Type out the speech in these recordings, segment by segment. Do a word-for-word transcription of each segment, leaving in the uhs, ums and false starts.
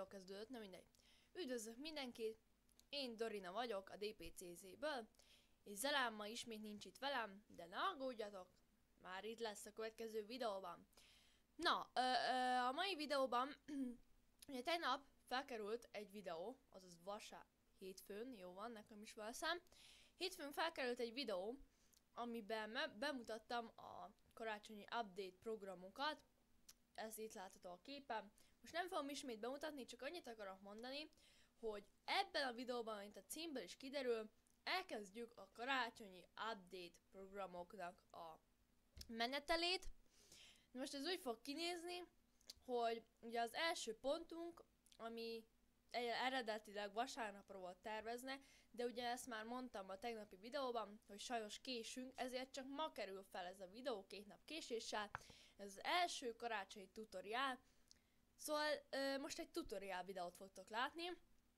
videó kezdődött, na mindegy. Üdvözlök mindenkit, én Dorina vagyok a dé pé cé zé-ből, és Zelám ma ismét nincs itt velem, de ne aggódjatok, már itt lesz a következő videóban. Na, ö, ö, a mai videóban, ugye tegnap felkerült egy videó, azaz vasár, hétfőn, jó van, nekem is valszám. Hétfőn felkerült egy videó, amiben bemutattam a karácsonyi update programokat, ez itt látható a képen. Most nem fogom ismét bemutatni, csak annyit akarok mondani, hogy ebben a videóban, mint a címből is kiderül, elkezdjük a karácsonyi update programoknak a menetelét. Most ez úgy fog kinézni, hogy ugye az első pontunk, ami eredetileg vasárnapra volt tervezne, de ugye ezt már mondtam a tegnapi videóban, hogy sajnos késünk, ezért csak ma kerül fel ez a videó két nap késéssel. Ez az első karácsonyi tutoriál, szóval ö, most egy tutoriál videót fogtok látni,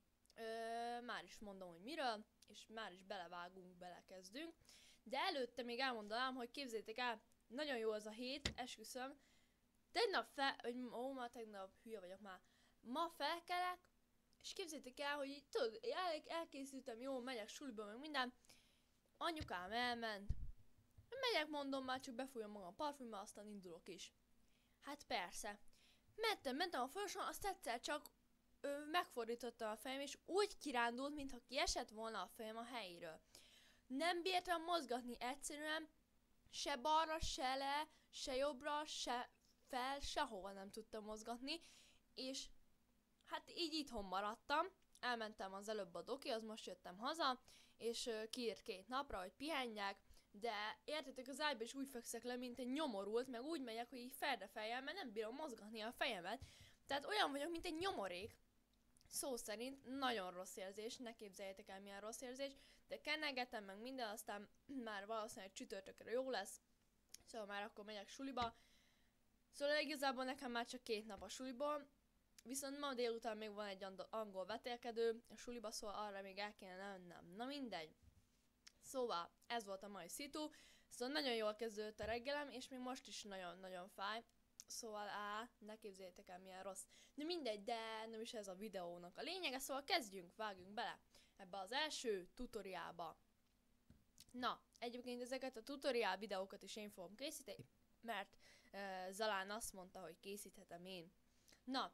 ö, már is mondom, hogy miről, és már is belevágunk, belekezdünk, de előtte még elmondanám, hogy képzeljétek el, nagyon jó az a hét, esküszöm, tegnap fel, hogy ó, már tegnap hülye vagyok már, ma felkelek, és képzeljétek el, hogy így, tudod, el, elkészültem, jó, megyek suliba, meg minden, anyukám elment, megyek, mondom, már csak befújom magam a parfümmal, aztán indulok is. Hát persze. Mentem, mentem a folyosón, azt egyszer csak ö, megfordítottam a fejem, és úgy kirándult, mintha kiesett volna a fejem a helyéről. Nem bírtam mozgatni egyszerűen, se balra, se le, se jobbra, se fel, sehova nem tudtam mozgatni, és hát így itthon maradtam, elmentem az előbb a dokihoz, most jöttem haza, és uh, kiírt két napra, hogy pihenjek, de értetek, az ágyba is úgy fekszek le, mint egy nyomorult, meg úgy megyek, hogy így ferdefejjel, mert nem bírom mozgatni a fejemet. Tehát olyan vagyok, mint egy nyomorék. Szó szerint nagyon rossz érzés, ne képzeljétek el milyen rossz érzés, de kennegetem meg minden, aztán már valószínűleg csütörtökre jó lesz, szóval már akkor megyek suliba. Szóval igazából nekem már csak két nap a suliból, viszont ma délután még van egy angol vetélkedő a suliba, szóval arra még el kéne mennem. Na mindegy. Szóval ez volt a mai szitu, szóval nagyon jól kezdődött a reggelem, és még most is nagyon-nagyon fáj. Szóval á, ne képzeljétek el milyen rossz. De mindegy, de nem is ez a videónak a lényege, szóval kezdjünk, vágjunk bele ebbe az első tutoriálba. Na, egyébként ezeket a tutoriál videókat is én fogom készíteni, mert uh, Zalán azt mondta, hogy készíthetem én. Na,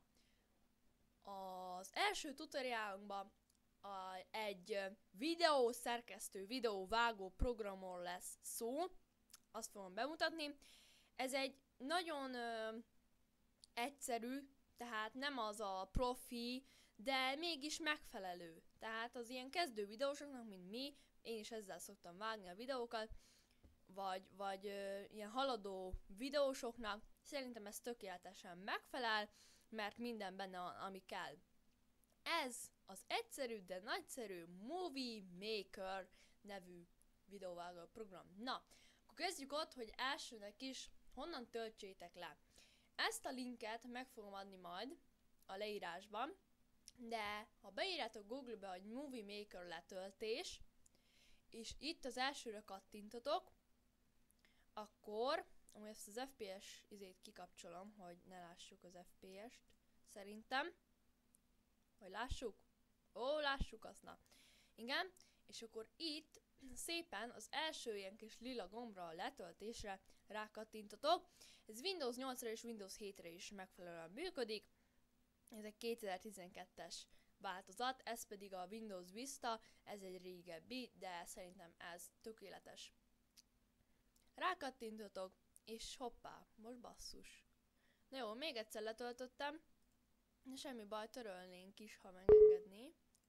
az első tutoriálunkban a, egy videó szerkesztő, videó vágó programról lesz szó, azt fogom bemutatni. Ez egy nagyon ö, egyszerű, tehát nem az a profi, de mégis megfelelő. Tehát az ilyen kezdő videósoknak, mint mi, én is ezzel szoktam vágni a videókat, vagy, vagy ö, ilyen haladó videósoknak, szerintem ez tökéletesen megfelel, mert minden benne van, ami kell. Ez az egyszerű, de nagyszerű Movie Maker nevű videóvágó program. Na, akkor kezdjük ott, hogy elsőnek is honnan töltsétek le. Ezt a linket meg fogom adni majd a leírásban, de ha beírjátok Google-be, hogy Movie Maker letöltés, és itt az elsőre kattintotok, akkor, amúgy ezt az ef pé es izét kikapcsolom, hogy ne lássuk az ef pé est, szerintem. Vagy lássuk? Ó, lássuk azt, na. Igen, és akkor itt szépen az első ilyen kis lila gombra a letöltésre rákattintotok. Ez Windows nyolcra és Windows hétre is megfelelően működik. Ez egy kétezer-tizenkettes változat, ez pedig a Windows Vista, ez egy régebbi, de szerintem ez tökéletes. Rákattintotok, és hoppá, most basszus. Na jó, még egyszer letöltöttem. Semmi baj, törölnénk is, ha megengedné.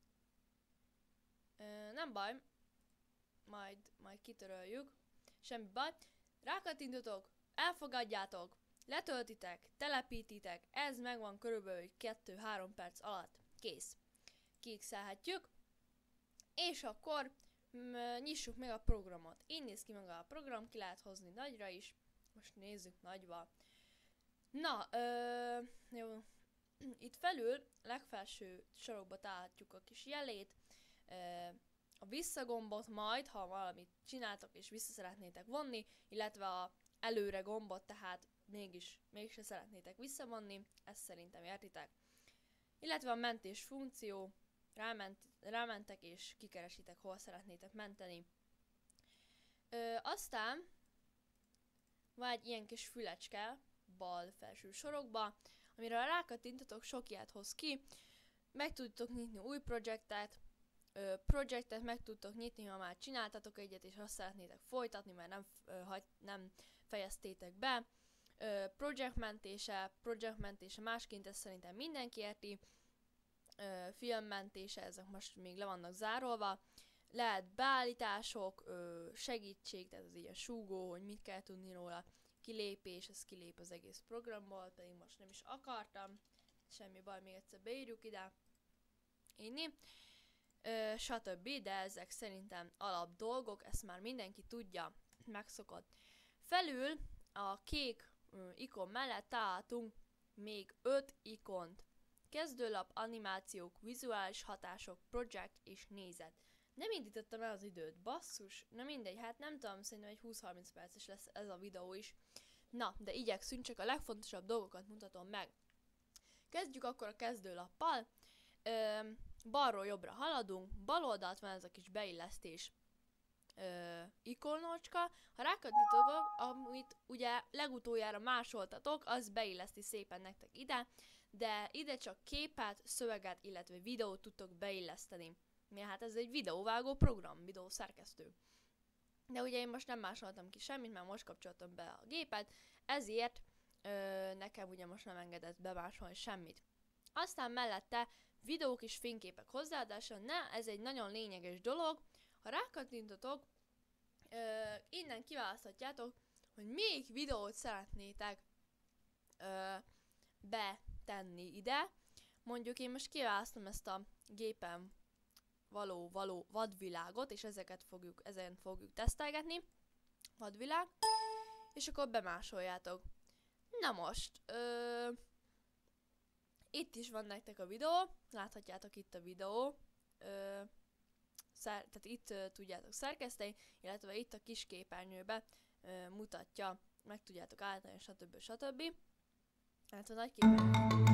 Ö, nem baj, majd, majd kitöröljük. Semmi baj. Rákattintotok, elfogadjátok, letöltitek, telepítitek, ez megvan körülbelül kettő-három perc alatt. Kész. Kiixelhetjük. És akkor m- nyissuk meg a programot. Így néz ki maga a program, ki lehet hozni nagyra is. Most nézzük nagyba. Na, ö, jó. Itt felül, legfelső sarokba találhatjuk a kis jelét, a visszagombot majd, ha valamit csináltok és vissza szeretnétek vonni, illetve a előre gombot, tehát mégis, mégse szeretnétek visszavonni, ezt szerintem értitek. illetve a mentés funkció, ráment, rámentek és kikeresitek, hol szeretnétek menteni. Ö, aztán van egy ilyen kis fülecske bal felső sorokba, amire ha rákattintotok, sok ilyet hoz ki, meg tudtok nyitni új projektet, ö, projektet meg tudtok nyitni, ha már csináltatok egyet, és azt szeretnétek folytatni, mert nem, ö, hagy, nem fejeztétek be. Ö, projektmentése, projektmentése másként, ezt szerintem mindenki érti. Ö, filmmentése, ezek most még le vannak zárolva. Lehet beállítások, ö, segítség, tehát az ilyen súgó, hogy mit kell tudni róla, kilépés, ez kilép az egész programból, pedig most nem is akartam, semmi baj, még egyszer beírjuk ide, inni, ö, stb. De ezek szerintem alap dolgok, ezt már mindenki tudja, megszokott. Felül a kék ö, ikon mellett találtunk még öt ikont. Kezdőlap, animációk, vizuális hatások, projekt és nézet. Nem indítottam el az időt, basszus, na mindegy, hát nem tudom, szerintem egy húsz-harminc perces lesz ez a videó is. Na, de igyekszünk, csak a legfontosabb dolgokat mutatom meg. Kezdjük akkor a kezdőlappal. Ö, balról jobbra haladunk, bal oldalt van ez a kis beillesztés ö, ikonocska. Ha rákattintotok, amit ugye legutoljára másoltatok, az beilleszti szépen nektek ide, de ide csak képet, szöveget, illetve videót tudtok beilleszteni. Mert hát ez egy videóvágó program, videószerkesztő. De ugye én most nem másoltam ki semmit, mert most kapcsoltam be a gépet, ezért ö, nekem ugye most nem engedett bemásolni semmit. Aztán mellette videók és fényképek hozzáadása, ne, ez egy nagyon lényeges dolog. Ha rákattintotok, ö, innen kiválaszthatjátok, hogy melyik videót szeretnétek ö, betenni ide. Mondjuk én most kiválasztom ezt a gépen való, való vadvilágot, és ezeket fogjuk, ezen fogjuk tesztelgetni. Vadvilág. És akkor bemásoljátok. Na most, ö, itt is van nektek a videó, láthatjátok itt a videó, ö, szer, tehát itt ö, tudjátok szerkeszteni, illetve itt a kis képernyőbe ö, mutatja, meg tudjátok állítani, stb. stb. Hát a nagy képernyő.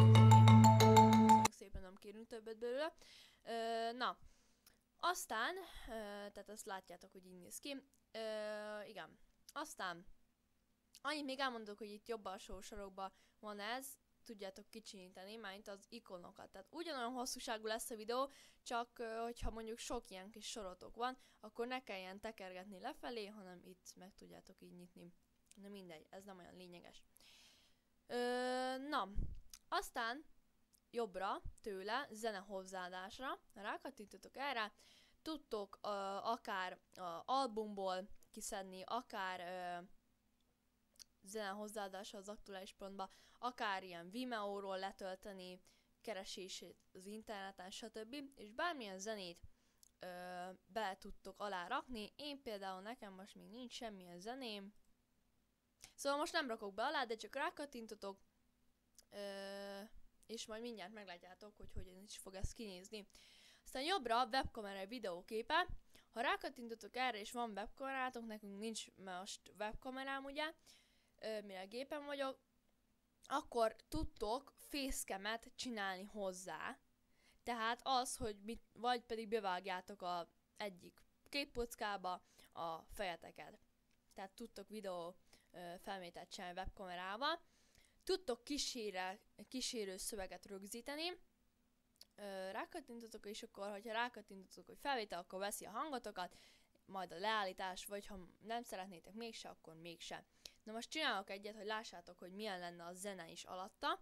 Szépen nem kérünk többet belőle. Ö, na, aztán, ö, tehát azt látjátok, hogy így néz ki. Ö, igen, aztán, annyit még elmondok, hogy itt jobb alsó sarokban van ez, tudjátok kicsinyíteni, mint az ikonokat. Tehát ugyanolyan hosszúságú lesz a videó, csak ö, hogyha mondjuk sok ilyen kis sorotok van, akkor ne kelljen tekergetni lefelé, hanem itt meg tudjátok így nyitni. Na mindegy, ez nem olyan lényeges. Ö, na, aztán jobbra tőle zene hozzáadásra, ha rákattintotok erre, tudtok uh, akár uh, albumból kiszedni, akár uh, zene hozzáadása az aktuális pontba, akár ilyen Vimeo-ról letölteni, keresését az interneten, stb. És bármilyen zenét uh, be tudtok alá rakni. Én például nekem most még nincs semmilyen zeném, szóval most nem rakok be alá, de csak rákattintotok, uh, és majd mindjárt meglátjátok, hogy hogyan is fog ez kinézni. Aztán jobbra webkamera videóképe. Ha rákattintotok erre és van webkamerátok, nekünk nincs most webkamerám ugye, mire gépen vagyok, akkor tudtok facecam-et csinálni hozzá. Tehát az, hogy mit, vagy pedig bevágjátok a egyik képkockába a fejeteket. Tehát tudtok videó felvételt csinálni webkamerával. Tudtok kísérre, kísérő szöveget rögzíteni, rákattintotok, és akkor, hogyha rákattintotok, hogy felvétel, akkor veszi a hangotokat, majd a leállítás, vagy ha nem szeretnétek mégse, akkor mégse. Na most csinálok egyet, hogy lássátok, hogy milyen lenne a zene is alatta.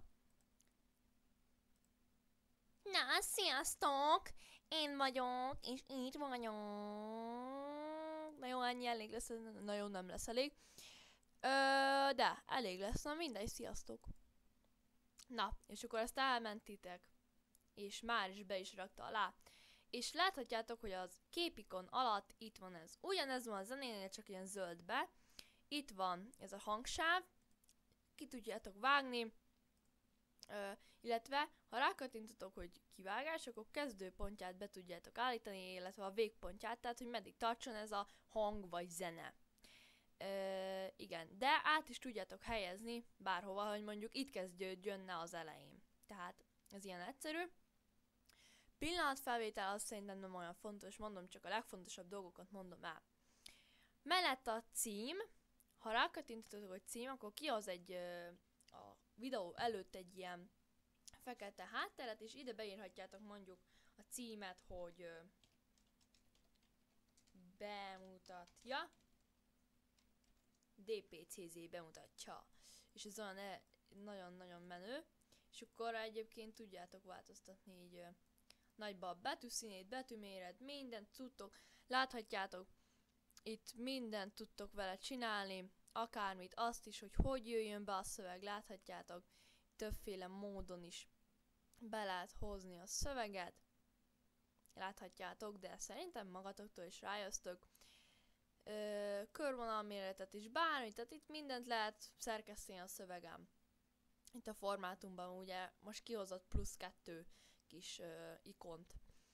Na, sziasztok! Én vagyok, és itt vagyok. Na jó, ennyi elég lesz, nagyon nem lesz elég. Ö, de, elég lesz, na mindegy, sziasztok. Na, és akkor ezt elmentitek, és már is be is rakta alá. És láthatjátok, hogy az képikon alatt itt van ez. Ugyanez van a zenénél, csak ilyen zöldbe. Itt van ez a hangsáv, ki tudjátok vágni, ö, illetve ha rákattintotok, hogy kivágás, akkor kezdőpontját be tudjátok állítani, illetve a végpontját, tehát hogy meddig tartson ez a hang vagy zene. Ö, igen, de át is tudjátok helyezni bárhova, hogy mondjuk itt kezdődjön ne az elején. Tehát ez ilyen egyszerű. Pillanatfelvétel az szerintem nem olyan fontos, mondom, csak a legfontosabb dolgokat mondom el. Mellett a cím, ha rákattintotok, hogy cím, akkor kihoz egy ö, a videó előtt egy ilyen fekete hátteret, és ide beírhatjátok mondjuk a címet, hogy ö, bemutatja, dé pé cé zé bemutatja, és ez olyan e- nagyon-nagyon menő, és akkor egyébként tudjátok változtatni így ö, nagyba a betűszínét, betűméret, mindent tudtok, láthatjátok, itt mindent tudtok vele csinálni, akármit, azt is, hogy hogy jöjjön be a szöveg, láthatjátok, többféle módon is be lehet hozni a szöveget, láthatjátok, de szerintem magatoktól is rájöztök. Ö, körvonalméretet is, bármit, tehát itt mindent lehet szerkeszteni a szövegem. Itt a formátumban ugye most kihozott plusz kettő kis ö, ikont.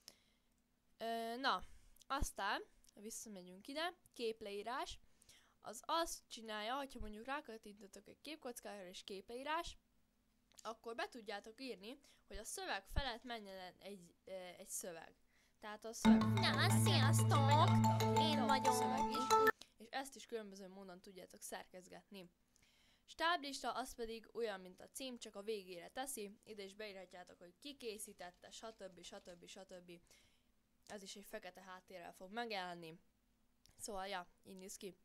Ö, na, aztán visszamegyünk ide, képleírás. Az azt csinálja, hogyha mondjuk rákattintotok egy képkockára és képleírás, akkor be tudjátok írni, hogy a szöveg felett menjen egy, ö, egy szöveg. Tehát a szöveg... Na, sziasztok! Én vagyok. Szöveg is, és ezt is különböző módon tudjátok szerkezgetni. Stáblista az pedig olyan, mint a cím, csak a végére teszi, ide is beírhatjátok, hogy ki készítette, stb. stb. stb. Ez is egy fekete háttérrel fog megjelenni. Szóval, ja, így néz ki.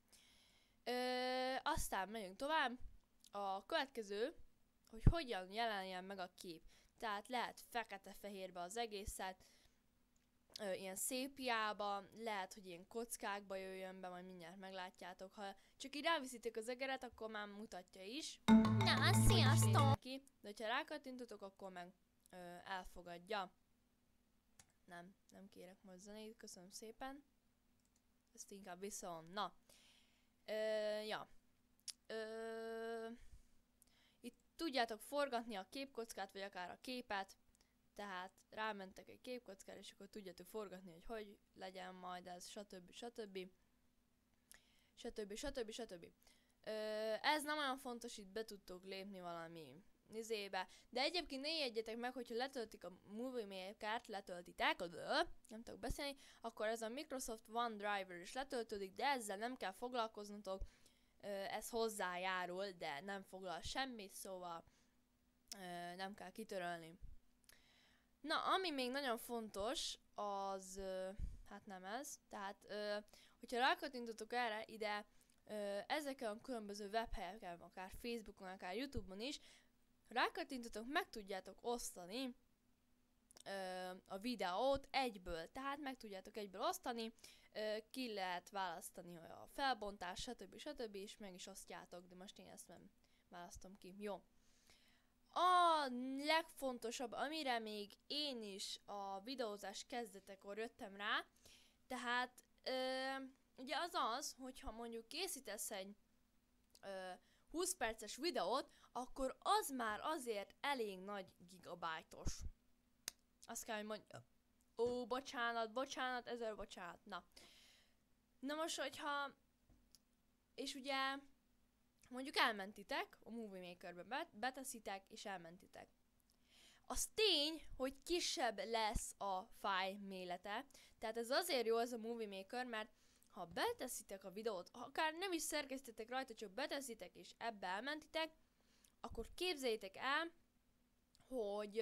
Ö, aztán megyünk tovább. A következő, hogy hogyan jelenjen meg a kép. Tehát lehet fekete-fehérbe az egészet, ö, ilyen szépiába, lehet, hogy ilyen kockákba jöjjön be, majd mindjárt meglátjátok. Ha csak így ráviszitek az egeret, akkor már mutatja is. Na, sziasztok! Ki, de ha rákattintotok, akkor meg ö, elfogadja. Nem, nem kérek most zenét, köszönöm szépen. Ezt inkább viszont, na. Ö, ja. Ö, itt tudjátok forgatni a képkockát, vagy akár a képet. Tehát rámentek egy képkockára, és akkor tudjátok forgatni, hogy hogy legyen majd ez, stb. stb. Stb. stb. stb. Ö, ez nem olyan fontos, itt be tudtok lépni valami izébe. De egyébként ne jegyetek meg, hogyha letöltik a Movie Maker-t, letöltitek, nem tudok beszélni, akkor ez a Microsoft OneDrive is letöltődik, de ezzel nem kell foglalkoznotok, ez hozzájárul, de nem foglal semmit, szóval nem kell kitörölni. Na, ami még nagyon fontos, az, hát nem ez, tehát, hogyha rákattintotok erre, ide, ezeken a különböző webhelyeken, akár Facebookon, akár YouTube-on is, rákattintotok, meg tudjátok osztani ö, a videót egyből, tehát meg tudjátok egyből osztani, ö, ki lehet választani a felbontás, stb. stb. És meg is osztjátok, de most én ezt nem választom ki. Jó. A legfontosabb, amire még én is a videózás kezdetekor jöttem rá, tehát ö, ugye az az, hogyha mondjuk készítesz egy ö, húsz perces videót, akkor az már azért elég nagy gigabájtos. Azt kell, hogy mondjam. Ó, bocsánat, bocsánat, ezer bocsánat. Na. Na most, hogyha... És ugye... Mondjuk elmentitek, a Movie Makerbe beteszitek, és elmentitek. Az tény, hogy kisebb lesz a fájl mélete. Tehát ez azért jó ez a Movie Maker, mert ha beteszitek a videót, akár nem is szerkesztetek rajta, csak beteszitek és ebbe elmentitek, akkor képzeljétek el, hogy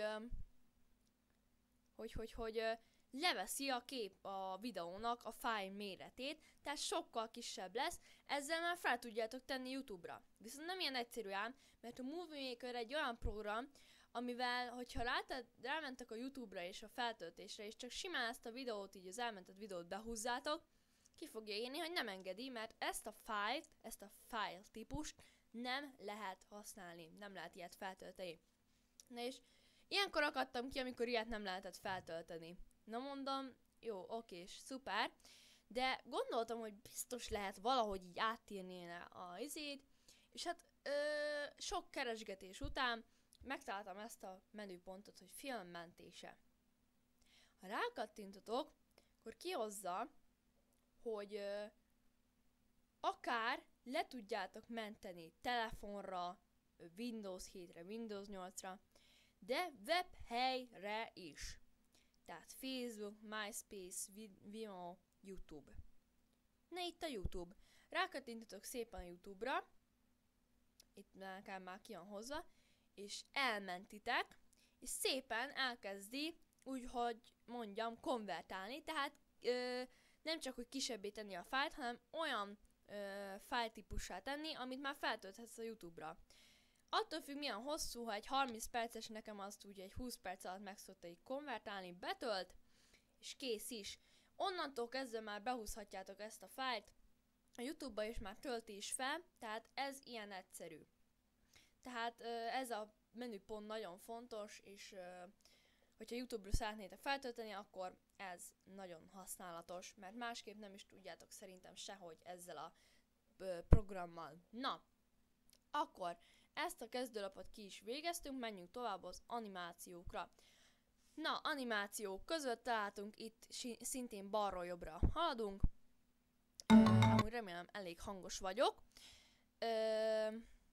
hogy, hogy, hogy leveszi a kép a videónak a fájl méretét, tehát sokkal kisebb lesz, ezzel már fel tudjátok tenni YouTube-ra. Viszont nem ilyen egyszerű ám, mert a Movie Maker egy olyan program, amivel, hogyha rátad, rámentek a YouTube-ra és a feltöltésre, és csak simán ezt a videót, így az elmentett videót behúzzátok, ki fogja írni, hogy nem engedi, mert ezt a fájlt, ezt a file típust nem lehet használni, nem lehet ilyet feltölteni. Na és ilyenkor akadtam ki, amikor ilyet nem lehetett feltölteni. Na mondom, jó, oké, szuper, de gondoltam, hogy biztos lehet valahogy így átírni a izét, és hát ö, sok keresgetés után megtaláltam ezt a menüpontot, hogy filmmentése. Ha rákattintotok, akkor kihozza, hogy ö, akár le tudjátok menteni telefonra, Windows hétre, Windows nyolcra, de webhelyre is. Tehát Facebook, MySpace, Vimeo, YouTube. Na itt a YouTube. Rákattintotok szépen a YouTube-ra, itt nekem már ki van hozva, és elmentitek, és szépen elkezdi, úgyhogy mondjam, konvertálni, tehát ö, nem csak, hogy kisebbé tenni a fájlt, hanem olyan ö, fájltípussá tenni, amit már feltölthetsz a YouTube-ra. Attól függ, milyen hosszú, ha egy harminc perces, nekem azt úgy egy húsz perc alatt meg szokta így konvertálni, betölt, és kész is. Onnantól kezdve már behúzhatjátok ezt a fájlt a YouTube-ba, és már tölti is fel, tehát ez ilyen egyszerű. Tehát ez a menüpont nagyon fontos, és hogyha YouTube-ra szeretnétek feltölteni, akkor ez nagyon használatos, mert másképp nem is tudjátok szerintem sehogy ezzel a programmal. Na, akkor ezt a kezdőlapot ki is végeztünk, menjünk tovább az animációkra. Na, animációk között találtunk itt szintén balról jobbra haladunk. Ö, amúgy remélem elég hangos vagyok. Ö,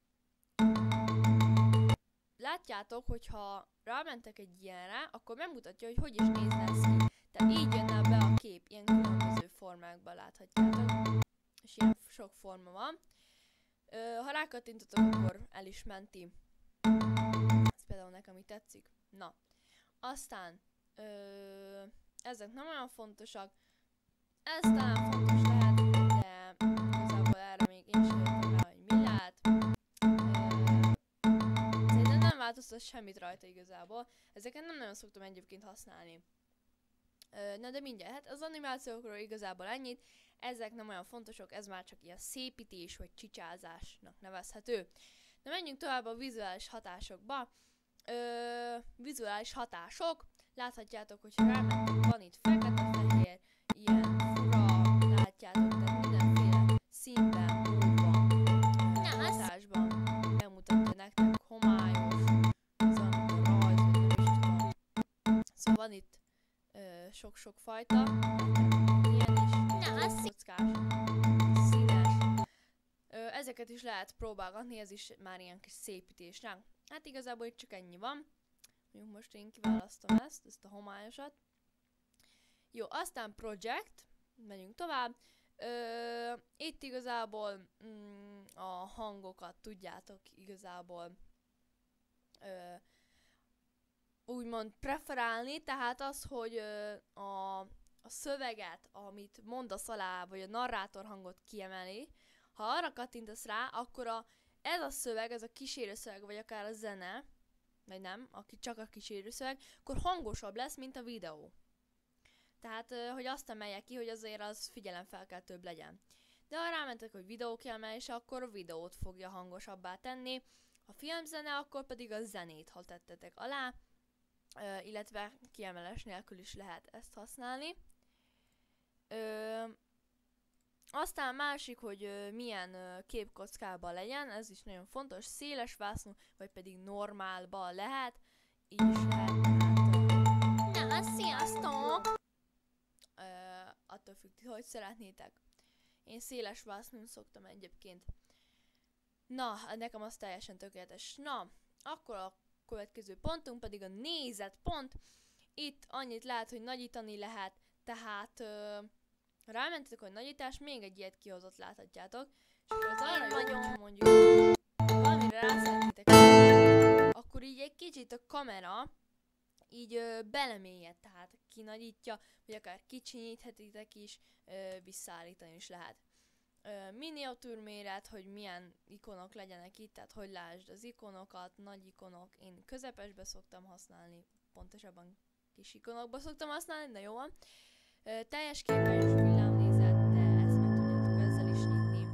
látjátok, hogyha rámentek egy ilyenre, akkor megmutatja, hogy hogy is néz ez ki. Tehát így jönne be a kép, ilyen különböző formákban láthatjátok. És ilyen sok forma van. Ö, ha rákattintotok, akkor el is menti. Ez például nekem így tetszik. Na. Aztán ö, ezek nem olyan fontosak. Ez talán fontos lehet, de igazából erre még én sem jöttem rá, hogy mi lehet. Szerintem nem változtat semmit rajta igazából. Ezeket nem nagyon szoktam egyébként használni. Ö, na de mindjárt, hát az animációkról igazából ennyit. Ezek nem olyan fontosok, ez már csak ilyen szépítés vagy csicsázásnak nevezhető. Na menjünk tovább a vizuális hatásokba. Ö, vizuális hatások. Láthatjátok, hogy rámentek, van itt fekete-fehér, ilyen fura, látjátok, tehát mindenféle színben, módban, hatásban bemutatja nektek homályos, az amit a rajz, vagy nem is tudom. Szóval van itt ö, sok-sok fajta, ilyen is, kockás, színes. Ö, ezeket is lehet próbálgatni, ez is már ilyen kis szépítés ránk. Hát igazából itt csak ennyi van. Mondjuk most én kiválasztom ezt, ezt a homályosat. Jó, aztán project, megyünk tovább. Ö, itt igazából mm, a hangokat tudjátok igazából ö, úgymond preferálni, tehát az, hogy ö, a, a szöveget, amit mondasz alá, vagy a narrátor hangot kiemeli, ha arra kattintasz rá, akkor a ez a szöveg, ez a kísérőszöveg, vagy akár a zene, vagy nem, aki csak a kísérőszöveg, akkor hangosabb lesz, mint a videó. Tehát, hogy azt emelje ki, hogy azért az figyelemfelkeltőbb legyen. De ha rámentek, hogy videó kiemelése, akkor a videót fogja hangosabbá tenni. Ha filmzene, akkor pedig a zenét, ha tettetek alá, illetve kiemelés nélkül is lehet ezt használni. Ö, Aztán másik, hogy ö, milyen ö, képkockában legyen, ez is nagyon fontos, széles vásznú, vagy pedig normálban lehet, így is lehet, tehát... Na, sziasztok! Ö, attól függ, hogy szeretnétek. Én széles vásznún szoktam egyébként. Na, nekem az teljesen tökéletes. Na, akkor a következő pontunk pedig a nézetpont. Itt annyit lehet, hogy nagyítani lehet, tehát... Ö, Ha rámentetek, hogy nagyítás, még egy ilyet kihozott láthatjátok. És akkor az arra jó, hogyha mondjuk valamire rá szeretnétek, akkor így egy kicsit a kamera így ö, belemélyed, tehát kinagyítja, vagy akár kicsinyíthetitek is, ö, visszaállítani is lehet. Ö, miniatúr méret, hogy milyen ikonok legyenek itt, tehát hogy lásd az ikonokat, nagy ikonok, én közepesbe szoktam használni, pontosabban kis ikonokba szoktam használni, de jó van. Ö, teljes képernyős hullámnézet, de ezt meg tudjátok ezzel is nyitni.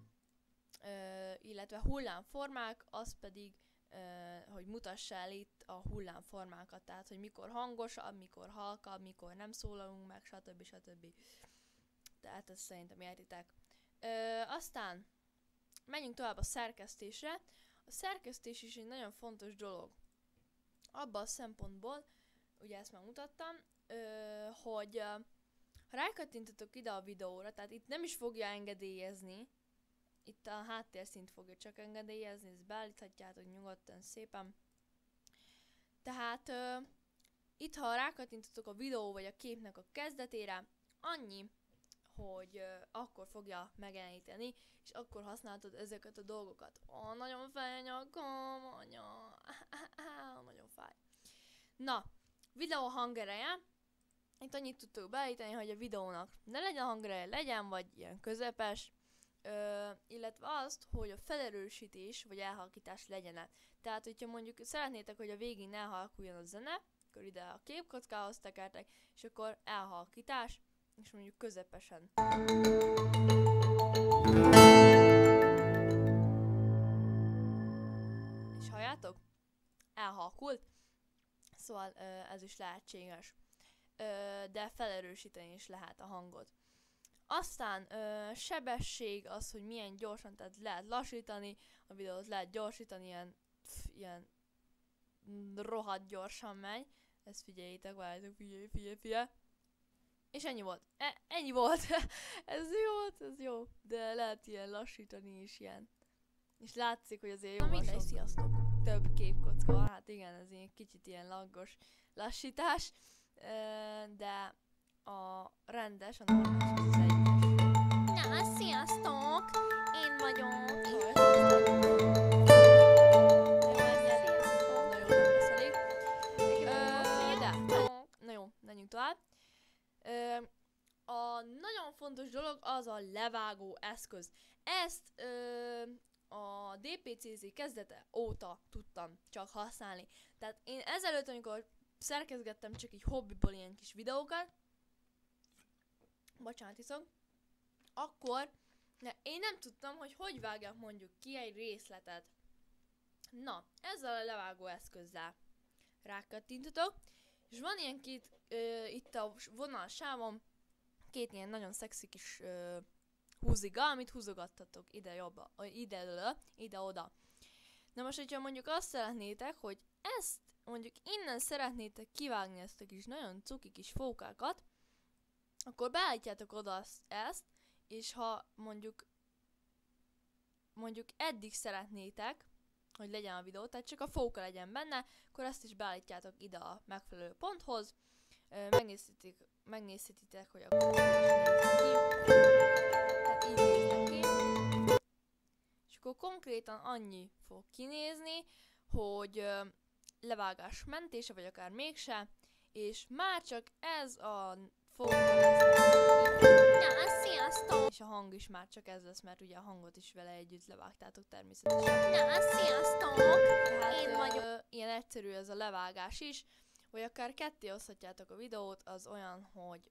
Ö, illetve hullámformák, az pedig, ö, hogy mutassa el itt a hullámformákat, tehát hogy mikor hangosabb, mikor halkabb, mikor nem szólalunk meg, stb. stb. Tehát ezt szerintem értitek. Ö, aztán menjünk tovább a szerkesztésre. A szerkesztés is egy nagyon fontos dolog. Abban a szempontból, ugye ezt már mutattam, ö, hogy ö, ha rákattintotok ide a videóra, tehát itt nem is fogja engedélyezni, itt a háttérszint fogja csak engedélyezni, ezt beállíthatjátok nyugodtan szépen. Tehát ö, itt, ha rákattintotok a videó vagy a képnek a kezdetére, annyi, hogy ö, akkor fogja megjeleníteni, és akkor használhatod ezeket a dolgokat. Ó, nagyon fáj a nyakam, anya, nagyon fáj. Na, videó hangereje. Itt annyit tudtok beállítani, hogy a videónak ne legyen hangereje, legyen, vagy ilyen közepes, ö, illetve azt, hogy a felerősítés vagy elhalkítás legyen. Tehát, hogyha mondjuk szeretnétek, hogy a végén elhalkuljon a zene, akkor ide a képkockához tekertek, és akkor elhalkítás, és mondjuk közepesen. És halljátok? Elhalkult. Szóval ö, ez is lehetséges. Ö, de felerősíteni is lehet a hangot. Aztán ö, sebesség az, hogy milyen gyorsan, tehát lehet lassítani, a videót lehet gyorsítani, ilyen, pff, ilyen rohadt gyorsan megy. Ezt figyeljétek, várjátok, figyelj, figyelj, figyelj. És ennyi volt. E- ennyi volt. Ez jó, ez jó. De lehet ilyen lassítani is ilyen. És látszik, hogy azért jó van. Sziasztok. Több képkocka van, hát igen, ez ilyen kicsit ilyen laggos lassítás. De a rendes, a normális az az egyes. Na, sziasztok! Én vagyok. Na jó, menjünk tovább. Ö, a nagyon fontos dolog az a levágó eszköz. Ezt ö, a dé pé cé zé kezdete óta tudtam csak használni. Tehát én ezelőtt, amikor szerkezgettem csak így hobbiból ilyen kis videókat, bocsánat iszok, akkor ne, én nem tudtam, hogy hogy vágjak mondjuk ki egy részletet. Na, ezzel a levágó eszközzel rákattintotok, és van ilyen két, ö, itt a vonalsávon, két ilyen nagyon szexi kis ö, húziga, amit húzogattatok ide jobba, ide, ide-oda. Na most, hogyha mondjuk azt szeretnétek, hogy ezt mondjuk innen szeretnétek kivágni ezt a kis nagyon cuki kis fókákat, akkor beállítjátok oda azt, ezt, és ha mondjuk mondjuk eddig szeretnétek, hogy legyen a videó, tehát csak a fóka legyen benne, akkor azt is beállítjátok ide a megfelelő ponthoz, megnézhetitek, megnézhetitek, hogy akkor hogy néznek ki. Tehát így néznek ki. És akkor konkrétan annyi fog kinézni, hogy levágás mentése, vagy akár mégse, és már csak ez a fóka lesz. Na, sziasztok! És a hang is már csak ez lesz, mert ugye a hangot is vele együtt levágtátok természetesen. Na, sziasztok! Tehát Én ö, vagyok. ilyen egyszerű ez a levágás is, vagy akár ketté oszthatjátok a videót, az olyan, hogy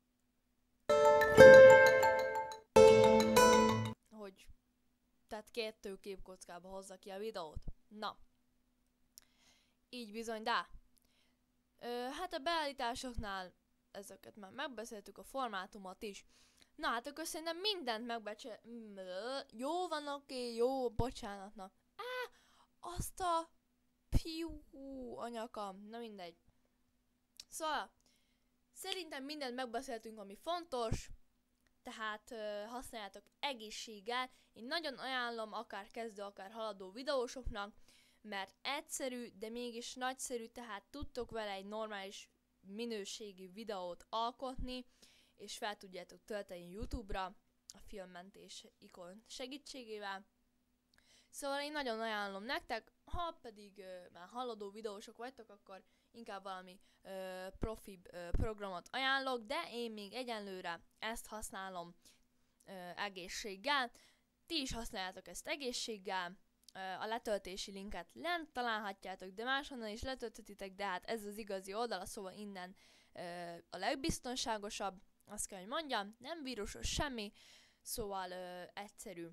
hogy tehát kettő képkockába hozza ki a videót. Na. Így bizony, de. Ö, hát a beállításoknál ezeket már megbeszéltük, a formátumot is. Na hát akkor szerintem mindent megbecsel... Jó van, oké, okay, jó, bocsánatnak. Á, azt a... Piú, anyakam, na mindegy. Szóval, szerintem mindent megbeszéltünk, ami fontos, tehát ö, használjátok egészséggel. Én nagyon ajánlom akár kezdő, akár haladó videósoknak, mert egyszerű, de mégis nagyszerű, tehát tudtok vele egy normális minőségi videót alkotni, és fel tudjátok tölteni YouTube-ra a filmmentés ikon segítségével. Szóval én nagyon ajánlom nektek, ha pedig ö, már haladó videósok vagytok, akkor inkább valami ö, profibb ö, programot ajánlok, de én még egyenlőre ezt használom ö, egészséggel. Ti is használjátok ezt egészséggel, ö, a letöltési linket lent találhatjátok, de máshonnan is letölthetitek, de hát ez az igazi oldala, szóval innen ö, a legbiztonságosabb, azt kell, hogy mondjam, nem vírusos semmi, szóval ö, egyszerű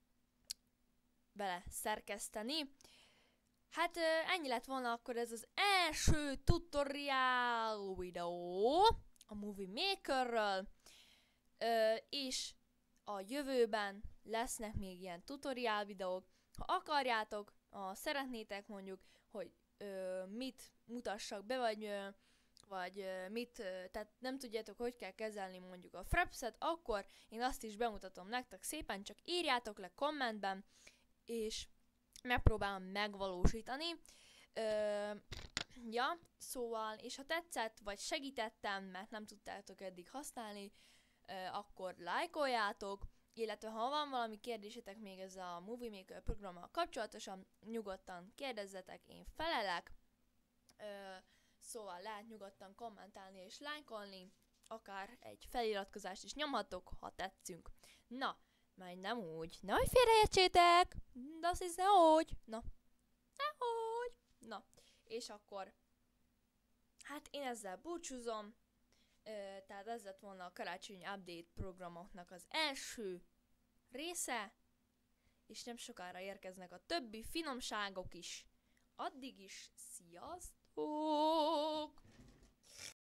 bele szerkeszteni. Hát ö, ennyi lett volna akkor ez az első tutorial videó a Movie Makerről, ö, és a jövőben lesznek még ilyen tutorial videók. Ha akarjátok, ha szeretnétek mondjuk, hogy ö, mit mutassak be, vagy ö, vagy ö, mit, ö, tehát nem tudjátok, hogy kell kezelni mondjuk a Frapset, akkor én azt is bemutatom nektek szépen, csak írjátok le kommentben, és megpróbálom megvalósítani. Ö, Ja, szóval, és ha tetszett, vagy segítettem, mert nem tudtátok eddig használni, ö, akkor lájkoljátok, illetve ha van valami kérdésetek még ez a Movie Maker programmal kapcsolatosan, nyugodtan kérdezzetek, én felelek. Ö, szóval lehet nyugodtan kommentálni és lájkolni, akár egy feliratkozást is nyomhatok, ha tetszünk. Na, majd nem úgy, nehogy félreértsétek, de azt hiszem, hogy, na, nehogy, na, és akkor, hát én ezzel búcsúzom, ö, tehát ez lett volna a karácsonyi update programoknak az első része, és nem sokára érkeznek a többi finomságok is. Addig is, sziasztok!